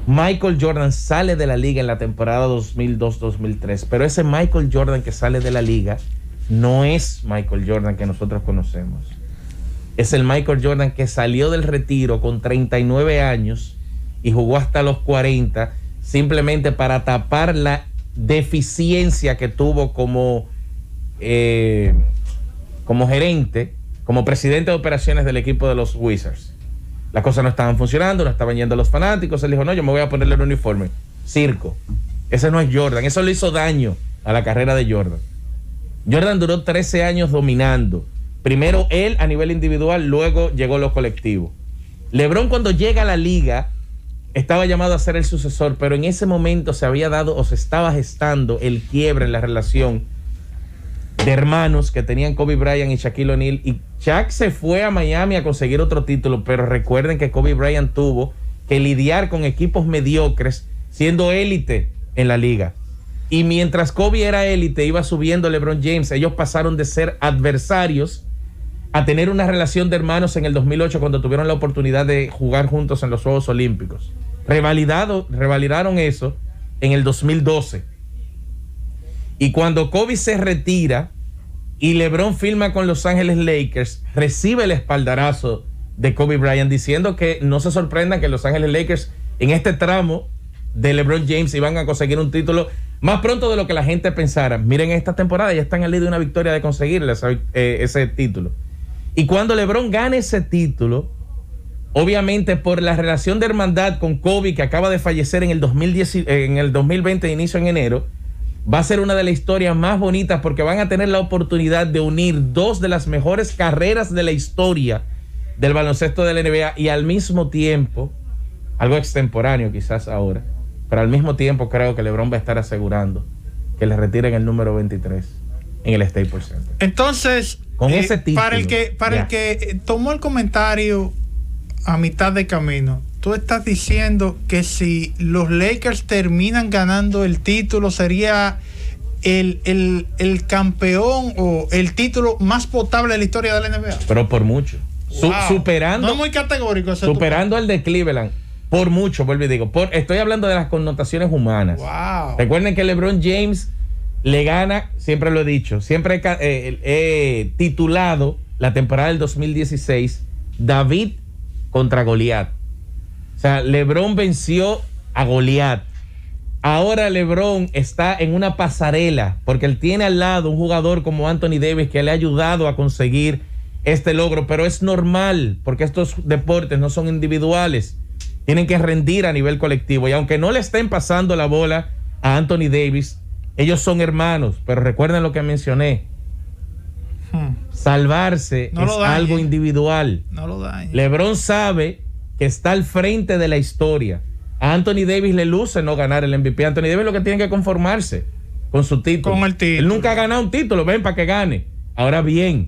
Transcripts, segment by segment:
Michael Jordan sale de la liga en la temporada 2002-2003, pero ese Michael Jordan que sale de la liga no es Michael Jordan que nosotros conocemos. Es el Michael Jordan que salió del retiro con 39 años y jugó hasta los 40 simplemente para tapar la deficiencia que tuvo como gerente, como presidente de operaciones del equipo de los Wizards. Las cosas no estaban funcionando, no estaban yendo los fanáticos. Él dijo, no, yo me voy a ponerle el uniforme. Circo. Ese no es Jordan. Eso le hizo daño a la carrera de Jordan. Jordan duró 13 años dominando. Primero él a nivel individual, luego llegó lo colectivo. LeBron, cuando llega a la liga, estaba llamado a ser el sucesor, pero en ese momento se había dado o se estaba gestando el quiebre en la relación de hermanos que tenían Kobe Bryant y Shaquille O'Neal, y Shaq se fue a Miami a conseguir otro título, pero recuerden que Kobe Bryant tuvo que lidiar con equipos mediocres siendo élite en la liga, y mientras Kobe era élite, iba subiendo LeBron James. Ellos pasaron de ser adversarios a tener una relación de hermanos en el 2008 cuando tuvieron la oportunidad de jugar juntos en los Juegos Olímpicos. Revalidaron eso en el 2012. Y cuando Kobe se retira y LeBron firma con Los Ángeles Lakers, recibe el espaldarazo de Kobe Bryant diciendo que no se sorprendan que Los Ángeles Lakers en este tramo de LeBron James iban a conseguir un título más pronto de lo que la gente pensara. Miren, esta temporada ya están al ley de una victoria de conseguir ese título. Y cuando LeBron gane ese título, obviamente por la relación de hermandad con Kobe, que acaba de fallecer en el 2020 de inicio en enero, va a ser una de las historias más bonitas porque van a tener la oportunidad de unir dos de las mejores carreras de la historia del baloncesto de la NBA, y al mismo tiempo, algo extemporáneo quizás ahora, pero al mismo tiempo creo que LeBron va a estar asegurando que le retiren el número 23 en el Staples Center. Entonces, con ese título, para el que tomó el comentario a mitad de camino, tú estás diciendo que si los Lakers terminan ganando el título, sería el campeón o el título más potable de la historia de la NBA. Pero por mucho. Wow. Superando. No es muy categórico. Superando al de Cleveland. Por mucho, vuelvo y digo. Estoy hablando de las connotaciones humanas. Wow. Recuerden que LeBron James le gana, siempre lo he dicho, siempre he titulado la temporada del 2016 David contra Goliat. O sea, LeBron venció a Goliat. Ahora LeBron está en una pasarela porque él tiene al lado un jugador como Anthony Davis que le ha ayudado a conseguir este logro, pero es normal porque estos deportes no son individuales, tienen que rendir a nivel colectivo, y aunque no le estén pasando la bola a Anthony Davis, ellos son hermanos. Pero recuerden lo que mencioné, salvarse no es algo individual. No lo dañe. LeBron sabe que está al frente de la historia. A Anthony Davis le luce no ganar el MVP. Anthony Davis lo que tiene que conformarse con su título. Con el título. Él nunca ha ganado un título, ven para que gane. Ahora bien,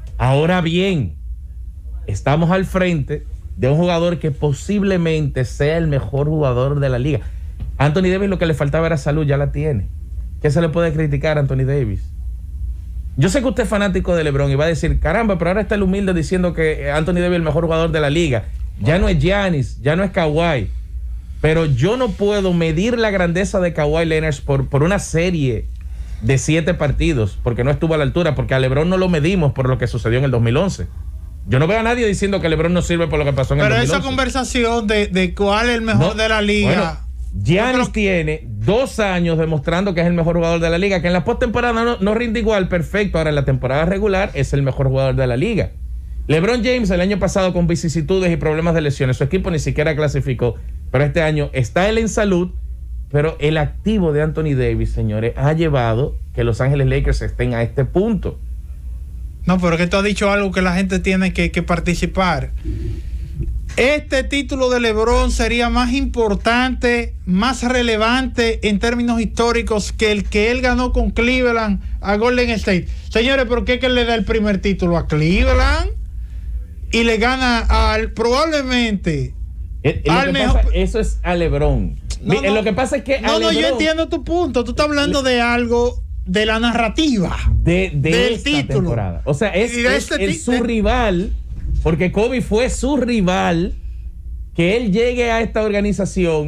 estamos al frente de un jugador que posiblemente sea el mejor jugador de la liga. Anthony Davis lo que le faltaba era salud, ya la tiene. ¿Qué se le puede criticar a Anthony Davis? Yo sé que usted es fanático de LeBron y va a decir, caramba, pero ahora está el humilde diciendo que Anthony Davis es el mejor jugador de la liga. Ya no es Giannis, ya no es Kawhi. Pero yo no puedo medir la grandeza de Kawhi Leonard por una serie de 7 partidos, porque no estuvo a la altura, porque a LeBron no lo medimos por lo que sucedió en el 2011. Yo no veo a nadie diciendo que LeBron no sirve por lo que pasó en el 2011. Pero esa conversación de cuál es el mejor de la liga... Bueno, Giannis tiene 2 años demostrando que es el mejor jugador de la liga, que en la postemporada no rinde igual, perfecto. Ahora en la temporada regular es el mejor jugador de la liga. LeBron James el año pasado con vicisitudes y problemas de lesiones, su equipo ni siquiera clasificó, pero este año está él en salud. Pero el activo de Anthony Davis, señores, ha llevado que Los Ángeles Lakers estén a este punto. No, pero que tú has dicho algo que la gente tiene que participar. Este título de LeBron sería más importante, más relevante en términos históricos que el que él ganó con Cleveland a Golden State. Señores, ¿por qué que él le da el primer título a Cleveland y le gana probablemente al mejor? Eso es a LeBron. Lo que pasa es que LeBron, yo entiendo tu punto. Tú estás hablando de algo de la narrativa del esta título. Temporada. O sea, es su rival. Porque Kobe fue su rival, que él llegue a esta organización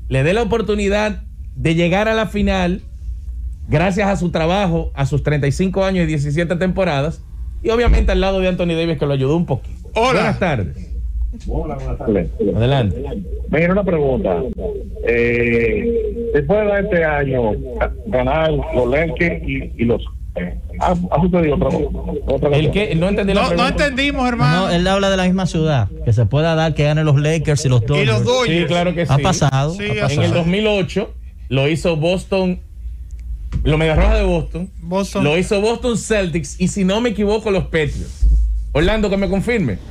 le dé la oportunidad de llegar a la final gracias a su trabajo, a sus 35 años y 17 temporadas, y obviamente al lado de Anthony Davis, que lo ayudó un poquito. Hola. Buenas tardes. Hola, buenas tardes. Adelante. Mira, una pregunta. Después de este año ganar los Lakers y los... ¿Ha sucedido otra ¿El qué? No entendí la No pregunta. entendimos, hermano. No, él habla de la misma ciudad, que se pueda dar que ganen los Lakers y los Dodgers. Y los Dodgers. Sí, claro que sí. Ha pasado. Sí, ha ha En el pasado. 2008 lo hizo Boston, los Medias Rojas de Boston, Boston. lo hizo Boston Celtics y si no me equivoco los Patriots. Orlando, que me confirme.